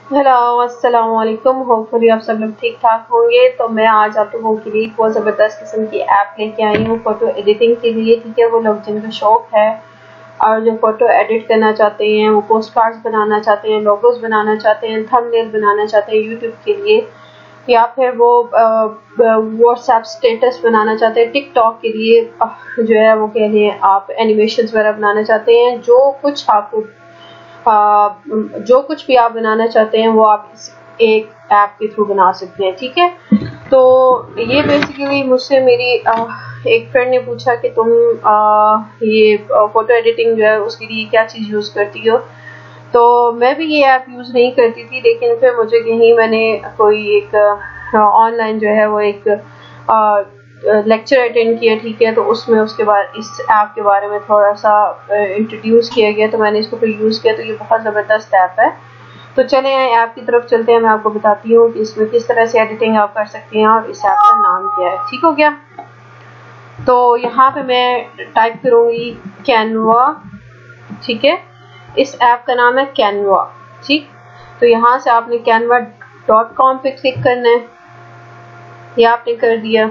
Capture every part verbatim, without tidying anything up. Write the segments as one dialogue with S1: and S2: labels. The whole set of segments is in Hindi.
S1: हेलो अस्सलाम वालेकुम। होपफुली आप सब लोग ठीक ठाक होंगे। तो मैं आज आप लोगों के लिए बहुत ज़बरदस्त किस्म की ऐप लेके आई हूँ फ़ोटो एडिटिंग के लिए। ठीक है, वो लोग जिनका शौक है और जो फ़ोटो एडिट करना चाहते हैं, वो पोस्ट कार्ड्स बनाना चाहते हैं, लोगोस बनाना चाहते हैं, थंबनेल बनाना चाहते हैं यूट्यूब के लिए, या फिर वो व्हाट्सएप स्टेटस बनाना चाहते हैं, टिकटॉक के लिए जो है वो कह लें आप एनिमेशंस वगैरह बनाना चाहते हैं, जो कुछ आपको आ, जो कुछ भी आप बनाना चाहते हैं वो आप इस एक ऐप के थ्रू बना सकते हैं। ठीक है, तो ये बेसिकली मुझसे मेरी आ, एक फ्रेंड ने पूछा कि तुम आ, ये फोटो एडिटिंग जो है उसके लिए क्या चीज़ यूज़ करती हो। तो मैं भी ये ऐप यूज़ नहीं करती थी, लेकिन फिर मुझे कहीं मैंने कोई एक ऑनलाइन जो है वो एक आ, लेक्चर अटेंड किया। ठीक है, तो उसमें उसके बाद इस ऐप के बारे में थोड़ा सा इंट्रोड्यूस किया गया, तो मैंने इसको फिर यूज़ किया। तो ये बहुत ज़बरदस्त ऐप है। तो चले ऐप की तरफ चलते हैं। मैं आपको बताती हूँ कि इसमें किस तरह से एडिटिंग आप कर सकती हैं और इस ऐप का नाम क्या है। ठीक हो गया, तो यहाँ पे मैं टाइप करूँगी कैनवा। ठीक है, इस ऐप का नाम है कैनवा। ठीक, तो यहाँ से आपने कैनवा डॉट कॉम पे क्लिक करना है। ये आपने कर दिया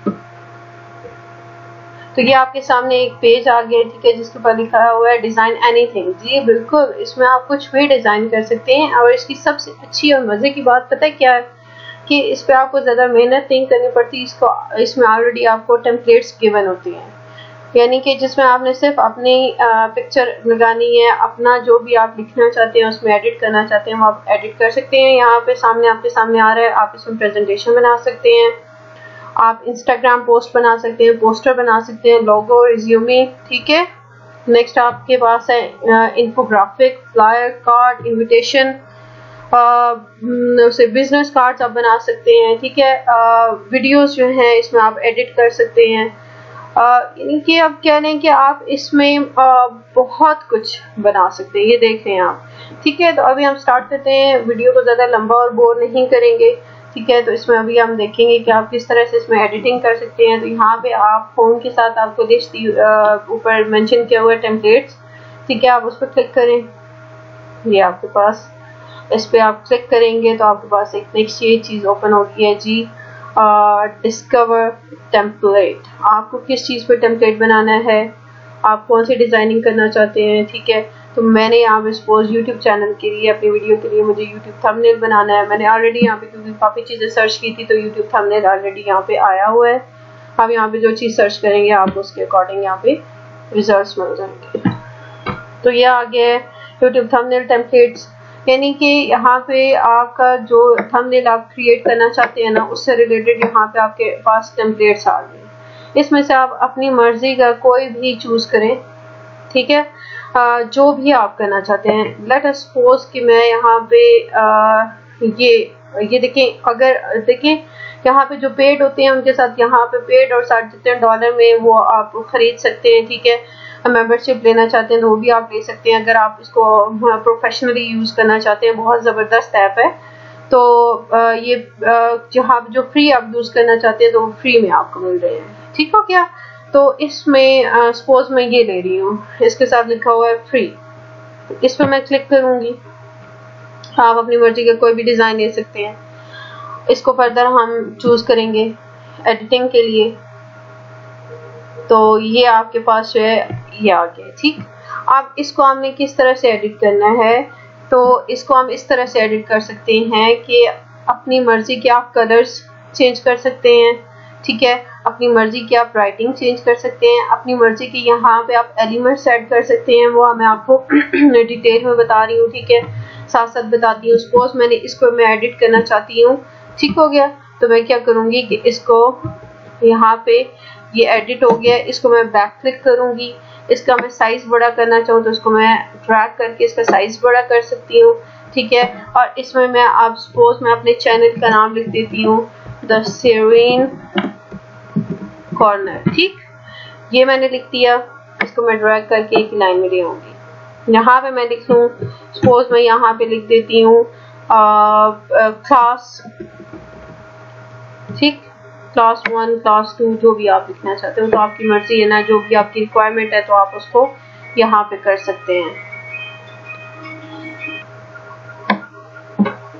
S1: तो ये आपके सामने एक पेज आ गया। ठीक है, जिसके ऊपर लिखा हुआ है डिज़ाइन एनीथिंग। जी बिल्कुल, इसमें आप कुछ भी डिज़ाइन कर सकते हैं। और इसकी सबसे अच्छी और मज़े की बात पता है क्या है कि इस पर आपको ज़्यादा मेहनत नहीं करनी पड़ती। इसको इसमें ऑलरेडी आपको टेम्पलेट्स गिवन होती हैं, यानी कि जिसमें आपने सिर्फ अपनी पिक्चर लगानी है, अपना जो भी आप लिखना चाहते हैं उसमें एडिट करना चाहते हैं वो आप एडिट कर सकते हैं। यहाँ पे सामने आपके सामने आ रहा है, आप इसमें प्रेजेंटेशन बना सकते हैं, आप इंस्टाग्राम पोस्ट बना सकते हैं, पोस्टर बना सकते हैं, लोगो, रिज्यूमे। ठीक है, नेक्स्ट आपके पास है इन्फोग्राफिक, फ्लायर, कार्ड, इनविटेशन, उसे बिजनेस कार्ड्स आप बना सकते हैं। ठीक है, वीडियोस जो हैं इसमें आप एडिट कर सकते हैं। यानी कि अब कह लें कि आप इसमें आ, बहुत कुछ बना सकते हैं। ये देख रहे हैं आप। ठीक है, तो अभी हम स्टार्ट करते हैं। वीडियो को ज़्यादा लंबा और बोर नहीं करेंगे। ठीक है, तो इसमें अभी हम देखेंगे कि आप किस तरह से इसमें एडिटिंग कर सकते हैं। तो यहाँ पे आप फोन के साथ आपको लिस्ट ऊपर मेंशन किया हुआ है टेम्पलेट्स। ठीक है, आप उस पर क्लिक करें। ये आपके पास, इस पर आप क्लिक करेंगे तो आपके पास एक नेक्स्ट ये चीज़ ओपन होगी है जी, डिस्कवर टेम्पलेट। आपको किस चीज़ पर टेम्पलेट बनाना है, आप कौन सी डिज़ाइनिंग करना चाहते हैं। ठीक है, तो मैंने यहाँ पे सपोज यूट्यूब चैनल के लिए, अपनी वीडियो के लिए मुझे यूट्यूब थंबनेल बनाना है। मैंने ऑलरेडी यहाँ पे क्योंकि काफ़ी चीज़ें सर्च की थी तो यूट्यूब थंबनेल ऑलरेडी यहाँ पे आया हुआ है। हम यहाँ पे जो चीज़ सर्च करेंगे आपको उसके अकॉर्डिंग यहाँ पे रिजल्ट्स मिल जाएंगे। तो ये आ गया है यूट्यूब थंबनेल टेम्पलेट्स, यानी कि यहाँ पे आपका जो थंबनेल आप क्रिएट करना चाहते हैं ना, उससे रिलेटेड यहाँ पे आपके पास टेम्पलेट्स आ गए। इसमें से आप अपनी मर्जी का कोई भी चूज करें। ठीक है, आ, जो भी आप करना चाहते हैं। लेट अस सपोज कि मैं यहाँ पे आ, ये ये देखें, अगर देखें यहाँ पे जो पेड होते हैं उनके साथ यहाँ पे पेड और साढ़े जितने डॉलर में वो आप खरीद सकते हैं। ठीक है, मेंबरशिप लेना चाहते हैं तो वो भी आप ले सकते हैं। अगर आप इसको प्रोफेशनली यूज़ करना चाहते हैं, बहुत ज़बरदस्त ऐप है। तो ये जहाँ जो फ्री आप यूज़ करना चाहते हैं तो वो फ्री में आपको मिल रहे हैं। ठीक हो गया, तो इसमें सपोज मैं ये ले रही हूँ, इसके साथ लिखा हुआ है फ्री। तो इस पर मैं क्लिक करूँगी। आप अपनी मर्जी का कोई भी डिज़ाइन ले सकते हैं। इसको फर्दर हम चूज़ करेंगे एडिटिंग के लिए। तो ये आपके पास जो है ये आ गया। ठीक, अब इसको हमने किस तरह से एडिट करना है, तो इसको हम इस तरह से एडिट कर सकते हैं कि अपनी मर्जी के आप कलर्स चेंज कर सकते हैं। ठीक है, अपनी मर्जी की आप राइटिंग चेंज कर सकते हैं, अपनी मर्जी की यहाँ पे आप एलिमेंट्स ऐड कर सकते हैं। वो मैं आपको डिटेल में बता रही हूँ। ठीक है, साथ साथ बताती हूँ। सपोज मैंने इसको मैं एडिट करना चाहती हूँ। ठीक हो गया, तो मैं क्या करूँगी कि इसको यहाँ पे ये एडिट हो गया, इसको मैं बैक क्लिक करूँगी। इसका मैं साइज बड़ा करना चाहूँ तो इसको मैं ड्रैग करके इसका साइज बड़ा कर सकती हूँ। ठीक है, और इसमें मैं आप सपोज मैं अपने चैनल का नाम लिख देती हूँ, द सेरीन कॉर्नर। ठीक, ये मैंने लिख दिया। इसको मैं ड्रैग करके एक लाइन में ले आऊंगी। यहाँ पे मैं लिख लूँ, सपोज मैं यहाँ पे लिख देती हूँ क्लास। ठीक, क्लास वन, क्लास टू, जो भी आप लिखना चाहते हो तो आपकी मर्जी है ना, जो भी आपकी रिक्वायरमेंट है तो आप उसको यहाँ पे कर सकते हैं।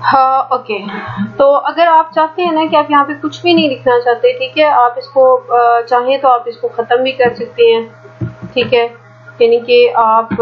S1: हाँ ओके, तो अगर आप चाहते हैं ना कि आप यहाँ पे कुछ भी नहीं लिखना चाहते, ठीक है, आप इसको चाहें तो आप इसको ख़त्म भी कर सकते हैं, ठीक है, यानी कि आप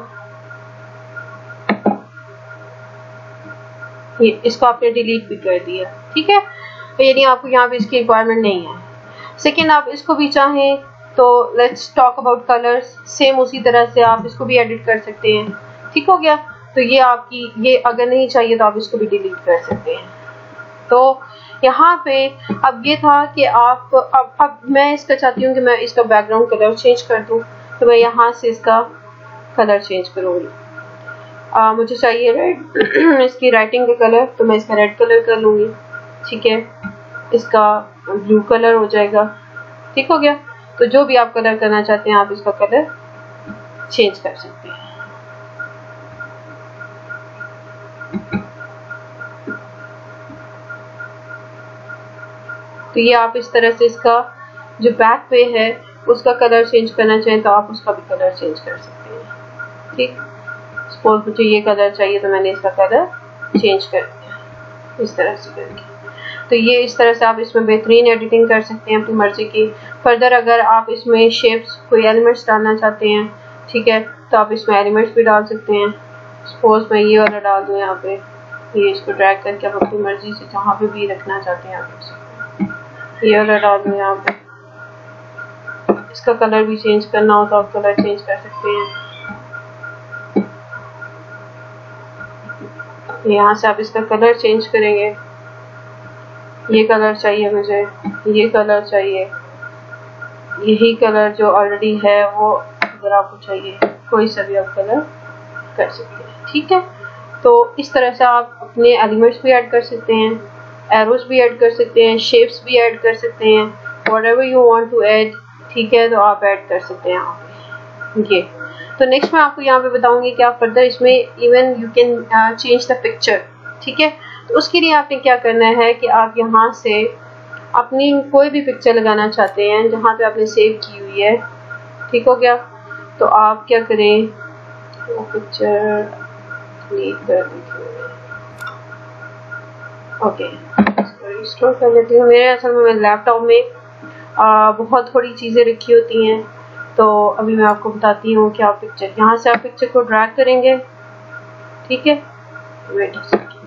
S1: ये इसको आपने डिलीट भी कर दिया, ठीक है, यानी आपको यहाँ पे इसकी रिक्वायरमेंट नहीं है। सेकेंड, आप इसको भी चाहें तो let's talk about colours, same उसी तरह से आप इसको भी एडिट कर सकते हैं, ठीक हो गया। तो ये आपकी, ये अगर नहीं चाहिए तो आप इसको भी डिलीट कर सकते हैं। तो यहाँ पे अब ये था कि आप अब अब मैं इसका चाहती हूँ कि मैं इसका बैकग्राउंड कलर चेंज कर दूँ, तो मैं यहाँ से इसका कलर चेंज करूँगी। आ, मुझे चाहिए रेड इसकी राइटिंग का कलर, तो मैं इसका रेड कलर कर लूँगी, ठीक है, इसका ब्लू कलर हो जाएगा, ठीक हो गया। तो जो भी आप कलर करना चाहते हैं आप इसका कलर चेंज कर सकते हैं। तो ये आप इस तरह से इसका जो बैक पे है उसका कलर चेंज करना चाहें तो आप उसका भी कलर चेंज कर सकते हैं, ठीक। सपोज मुझे ये कलर चाहिए तो मैंने इसका कलर चेंज कर दिया इस तरह से करके। तो ये इस तरह से आप इसमें बेहतरीन एडिटिंग कर सकते हैं अपनी मर्जी की। फर्दर अगर आप इसमें शेप्स कोई एलिमेंट्स डालना चाहते हैं, ठीक है, तो आप इसमें एलिमेंट्स भी डाल सकते हैं। सपोज मैं ये वाला डाल दूँ यहाँ पे, ये इसको ड्रैग करके आप अपनी मर्जी से जहाँ पे भी रखना चाहते हैं आप ये वाला डाल दूँ यहाँ पे। इसका कलर भी चेंज करना हो तो आप कलर चेंज कर सकते हैं। यहाँ से आप इसका कलर चेंज करेंगे, ये कलर चाहिए मुझे, ये कलर चाहिए, यही कलर जो ऑलरेडी है वो अगर आपको चाहिए कोई सा भी आप कलर कर सकते हैं, ठीक है। तो इस तरह से आप अपने एलिमेंट्स भी ऐड कर सकते हैं, एरोस भी ऐड कर सकते हैं, शेप्स भी ऐड कर सकते हैं, whatever you want to add, ठीक है, तो आप ऐड कर सकते हैं यहाँ पे। ये तो नेक्स्ट मैं आपको यहाँ पे बताऊंगी कि आप फर्दर इसमें even you can change the picture, ठीक है। तो उसके लिए आपने क्या करना है कि आप यहाँ से अपनी कोई भी पिक्चर लगाना चाहते हैं जहाँ पे आपने सेव की हुई है, ठीक हो गया। तो आप क्या करें, वो पिक्चर क्लिक कर दीजिए, ओके, रिस्टोर कर लेती हूँ। मेरे असल में मेरे लैपटॉप में आ, बहुत थोड़ी चीज़ें रखी होती हैं, तो अभी मैं आपको बताती हूँ कि आप पिक्चर यहाँ से आप पिक्चर को ड्रैग करेंगे, ठीक है, वेट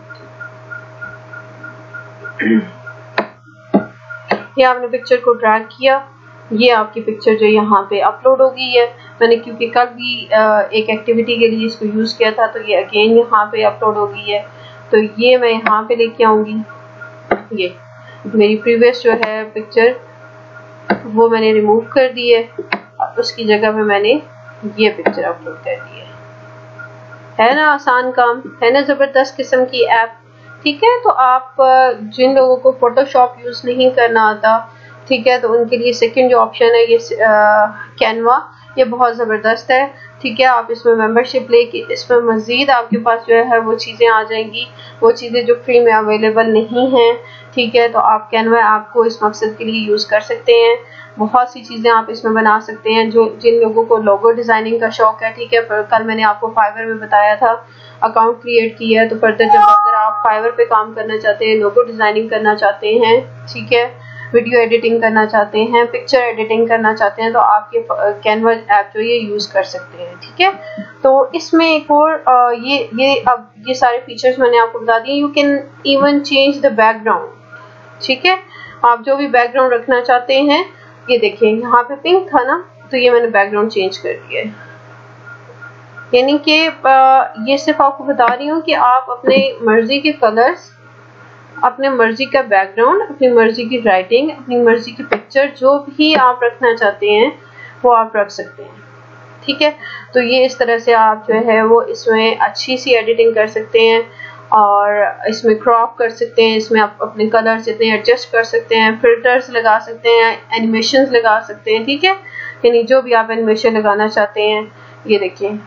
S1: ये आपने पिक्चर को ड्रैग किया, ये आपकी पिक्चर जो यहाँ पे अपलोड हो गई है। मैंने क्योंकि कल भी एक एक्टिविटी के लिए इसको यूज़ किया था, तो ये अगेन यहाँ पे अपलोड हो गई है। तो ये मैं यहाँ पे लेके आऊँगी, ये मेरी प्रीवियस जो है पिक्चर वो मैंने रिमूव कर दी है, उसकी जगह पे मैंने ये पिक्चर अपलोड कर दी है। है ना आसान काम, है ना ज़बरदस्त किस्म की ऐप, ठीक है। तो आप जिन लोगों को फोटोशॉप यूज़ नहीं करना आता, ठीक है, तो उनके लिए सेकंड जो ऑप्शन है ये कैनवा, ये बहुत ज़बरदस्त है, ठीक है। आप इसमें मेंबरशिप लेके इसमें मज़ीद आपके पास जो है वो चीज़ें आ जाएंगी, वो चीज़ें जो फ्री में अवेलेबल नहीं हैं, ठीक है। तो आप कैनवा ऐप को इस मकसद के लिए यूज़ कर सकते हैं। बहुत सी चीज़ें आप इसमें बना सकते हैं। जो जिन लोगों को लोगो डिज़ाइनिंग का शौक़ है, ठीक है, पर कल मैंने आपको फाइवर में बताया था अकाउंट क्रिएट किया है, तो फर्दर जब अगर आप फाइवर पे काम करना चाहते हैं, लोगो डिज़ाइनिंग करना चाहते हैं, ठीक है, वीडियो एडिटिंग करना चाहते हैं, पिक्चर एडिटिंग करना चाहते हैं, तो आप ये कैनवा ऐप जो ये यूज़ कर सकते हैं, ठीक है। तो इसमें एक और ये ये अब ये सारे फीचर्स मैंने आपको बता दिए। You can even change the background, ठीक है, आप जो भी बैकग्राउंड रखना चाहते हैं, ये देखिए यहाँ पे पिंक था ना, तो ये मैंने बैकग्राउंड चेंज कर दिया है। यानी कि ये सिर्फ आपको बता रही हूँ कि आप अपने मर्जी के कलर्स, अपने मर्जी का बैकग्राउंड, अपनी मर्जी की राइटिंग, अपनी मर्जी की पिक्चर, जो भी आप रखना चाहते हैं वो आप रख सकते हैं, ठीक है। तो ये इस तरह से आप जो है वो इसमें अच्छी सी एडिटिंग कर सकते हैं और इसमें क्रॉप कर सकते हैं, इसमें आप अपने कलर्स जितने एडजस्ट कर सकते हैं, फिल्टर्स लगा सकते हैं, एनिमेशंस लगा सकते हैं, ठीक है। यानी जो भी आप एनिमेशन लगाना चाहते हैं, ये देखिए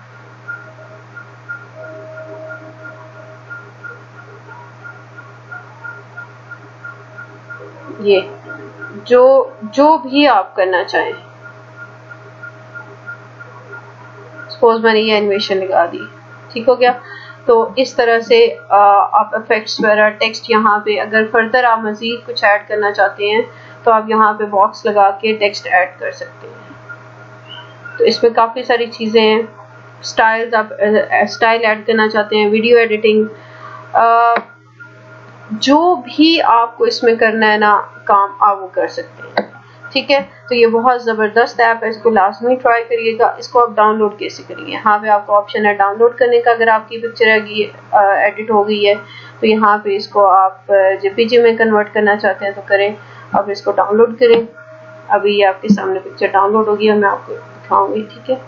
S1: ये जो जो भी आप करना चाहें। सपोज मैंने ये एनिमेशन लगा दी, ठीक हो गया। तो इस तरह से आ, आप इफेक्ट्स वगैरह टेक्स्ट यहाँ पे अगर फर्दर आप मजीद कुछ ऐड करना चाहते हैं तो आप यहाँ पे बॉक्स लगा के टेक्स्ट ऐड कर सकते हैं। तो इसमें काफ़ी सारी चीज़ें हैं। स्टाइल्स, आप स्टाइल ऐड करना चाहते हैं, वीडियो एडिटिंग, जो भी आपको इसमें करना है ना काम, आप वो कर सकते हैं। ठीक है, तो ये बहुत ज़बरदस्त ऐप है, इसको लाजमी ट्राई करिएगा। इसको आप डाउनलोड कैसे करिए, यहाँ पे आपको ऑप्शन है डाउनलोड करने का। अगर आपकी पिक्चर एडिट हो गई है तो यहाँ पे इसको आप जेपीजी में कन्वर्ट करना चाहते हैं तो करें, आप इसको डाउनलोड करें। अभी ये आपके सामने पिक्चर डाउनलोड होगी और मैं आपको दिखाऊंगी। ठीक है,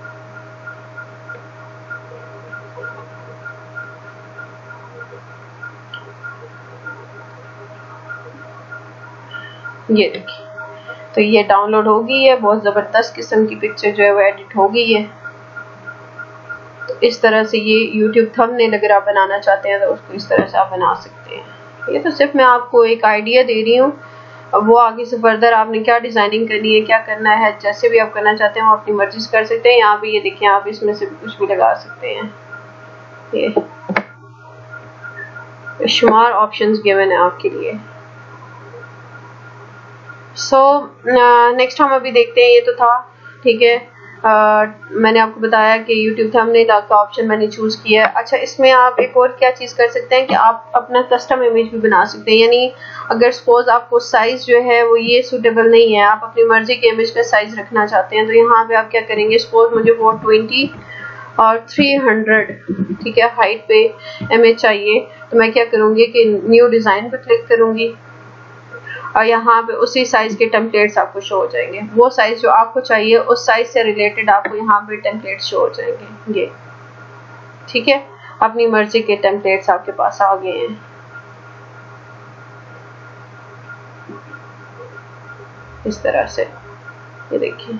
S1: ये देखिए, तो ये डाउनलोड हो गई है। बहुत ज़बरदस्त किस्म की पिक्चर जो है वो एडिट हो गई है। तो इस तरह से ये यूट्यूब थंबनेल अगर आप बनाना चाहते हैं तो उसको इस तरह से आप बना सकते हैं। ये तो सिर्फ मैं आपको एक आइडिया दे रही हूँ, अब वो आगे से फर्दर आपने क्या डिज़ाइनिंग करनी है, क्या करना है, जैसे भी आप करना चाहते हैं वो अपनी मर्जी से कर सकते हैं। यहाँ पे ये देखिए, आप इसमें से कुछ भी लगा सकते हैं। ये शुमार ऑप्शंस गिवन है आपके लिए। सो नेक्स्ट हम अभी देखते हैं, ये तो था। ठीक है, uh, मैंने आपको बताया कि यूट्यूब थंबनेल का ऑप्शन मैंने चूज़ किया है। अच्छा, इसमें आप एक और क्या चीज़ कर सकते हैं कि आप अपना कस्टम इमेज भी बना सकते हैं। यानी अगर सपोज आपको साइज़ जो है वो ये सूटेबल नहीं है, आप अपनी मर्जी के इमेज का साइज़ रखना चाहते हैं, तो यहाँ पे आप क्या करेंगे, सपोज मुझे फोर ट्वेंटी और थ्री हंड्रेड, ठीक है, हाइट पे इमेज चाहिए, तो मैं क्या करूँगी कि न्यू डिज़ाइन पे क्लिक करूँगी और यहाँ पे उसी साइज के टेम्पलेट्स आपको शो हो जाएंगे। वो साइज जो आपको चाहिए उस साइज से रिलेटेड आपको यहाँ पे टेम्पलेट्स शो हो जाएंगे। ये ठीक है, अपनी मर्जी के टेम्पलेट्स आपके पास आ गए हैं। इस तरह से ये देखिए,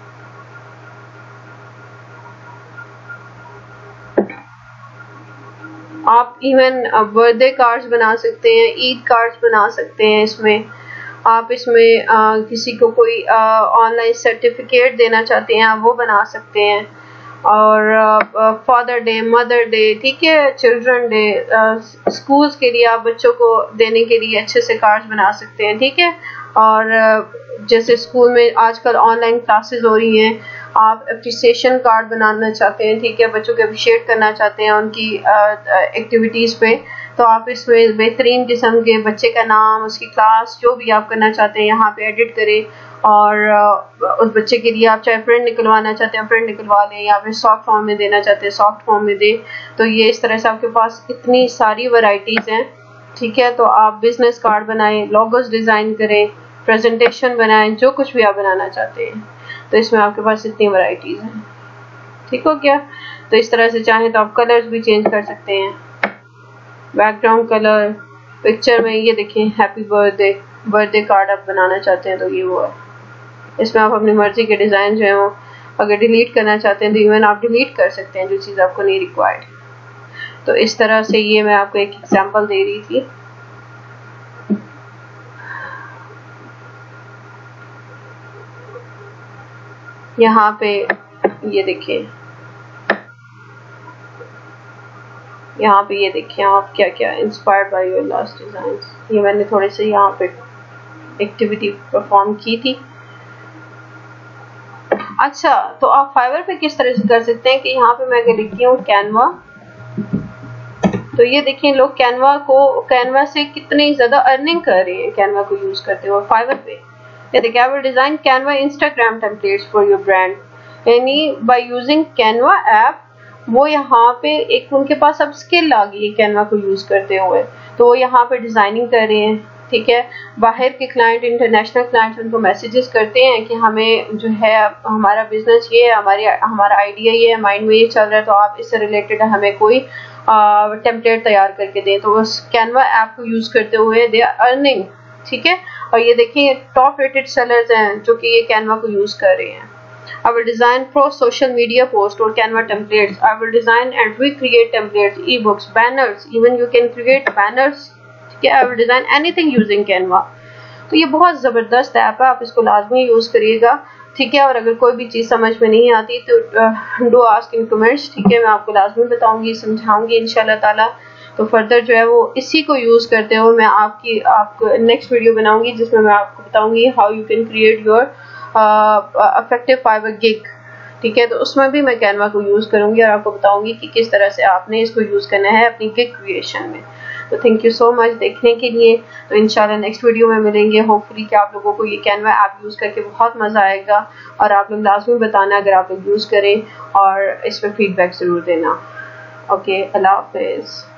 S1: आप इवन बर्थडे कार्ड्स बना सकते हैं, ईद कार्ड्स बना सकते हैं। इसमें आप इसमें आ, किसी को कोई ऑनलाइन सर्टिफिकेट देना चाहते हैं, आप वो बना सकते हैं। और फादर डे, मदर डे, ठीक है, चिल्ड्रन डे, स्कूल्स के लिए आप बच्चों को देने के लिए अच्छे से कार्ड्स बना सकते हैं। ठीक है, और जैसे स्कूल में आजकल ऑनलाइन क्लासेस हो रही हैं, आप अप्रिसिएशन कार्ड बनाना चाहते हैं, ठीक है, बच्चों को अप्रिशिएट करना चाहते हैं उनकी एक्टिविटीज़ पे, तो आप इसमें बेहतरीन किस्म के बच्चे का नाम, उसकी क्लास, जो भी आप करना चाहते हैं यहाँ पे एडिट करें। और उस बच्चे के लिए आप चाहे प्रिंट निकलवाना चाहते हैं प्रिंट निकलवा लें, या फिर सॉफ्ट फॉर्म में देना चाहते हैं सॉफ्ट फॉर्म में दें। तो ये इस तरह से आपके पास इतनी सारी वैरायटीज़ हैं। ठीक है, तो आप बिजनेस कार्ड बनाएं, लोगोस डिज़ाइन करें, प्रेजेंटेशन बनाएं, जो कुछ भी आप बनाना चाहते हैं, तो इसमें आपके पास इतनी वैरायटीज़ हैं। ठीक हो गया, तो इस तरह से चाहें तो आप कलर्स भी चेंज कर सकते हैं, बैकग्राउंड कलर, पिक्चर में ये देखें हैप्पी बर्थडे, बर्थडे कार्ड आप बनाना चाहते हैं तो ये वो है। इसमें आप अपनी मर्जी के डिज़ाइन जो है वो अगर डिलीट करना चाहते हैं तो इवन आप डिलीट कर सकते हैं जो चीज़ आपको नहीं रिक्वायर्ड। तो इस तरह से ये मैं आपको एक एग्जांपल दे रही थी। यहाँ पे ये देखिए, यहाँ पे ये देखिए आप क्या क्या inspired by your last designs, ये मैंने थोड़े से यहाँ पे एक्टिविटी परफॉर्म की थी। अच्छा, तो आप फाइवर पे किस तरह से कर सकते हैं कि यहाँ पे मैं अगर लिखती हूँ कैनवा, तो ये देखिए लोग कैनवा को कैनवा से कितनी ज्यादा अर्निंग कर रहे हैं कैनवा को यूज करते हुए फाइवर पे। ये देखिए, I will design Canva Instagram templates for your brand, यानी बाय यूजिंग कैनवा ऐप, वो यहाँ पे एक उनके पास अब स्किल आ गई है कैनवा को यूज करते हुए, तो वो यहाँ पे डिजाइनिंग कर रहे हैं। ठीक है, बाहर के क्लाइंट, इंटरनेशनल क्लाइंट उनको मैसेजेस करते हैं कि हमें जो है हमारा बिजनेस ये है, हमारी हमारा आइडिया ये है, माइंड में ये चल रहा है, तो आप इससे रिलेटेड हमें कोई टेम्पलेट तैयार करके दें। तो उस कैनवा ऐप को यूज करते हुए दे आर अर्निंग। ठीक है, और ये देखिए टॉप रेटेड सेलर्स हैं जो कि ये कैनवा को यूज कर रहे हैं। I will design pro social media post or Canva templates. I will design and recreate templates, ebooks, banners. Even you can create banners. Okay, I will design anything using Canva. तो ये बहुत ज़बरदस्त ऐप है, आप इसको लाजमी यूज़ करिएगा। ठीक है। और अगर कोई भी चीज़ समझ में नहीं आती तो डू आस्क इन कमेंट्स, ठीक है। मैं आपको लाजमी बताऊंगी, समझाऊंगी इंशाल्लाह ताला। तो फर्दर जो है वो इसी को यूज़ करते हुए मैं आपकी आपको नेक्स्ट वीडियो बनाऊंगी जिसमें मैं आपको बताऊंगी how you can create your effective Fiverr gig, ठीक है। तो उसमें भी मैं कैनवा को यूज़ करूंगी और आपको बताऊंगी कि किस तरह से आपने इसको यूज़ करना है अपनी गिग क्रिएशन में। तो थैंक यू सो मच देखने के लिए। तो इंशाल्लाह नेक्स्ट वीडियो में मिलेंगे। होपफुली कि आप लोगों को ये कैनवा ऐप यूज़ करके बहुत मज़ा आएगा और आप लोग लाजमी बताना अगर आप लोग यूज़ करें और इस पर फीडबैक ज़रूर देना। ओके, अल्लाह हाफिज़।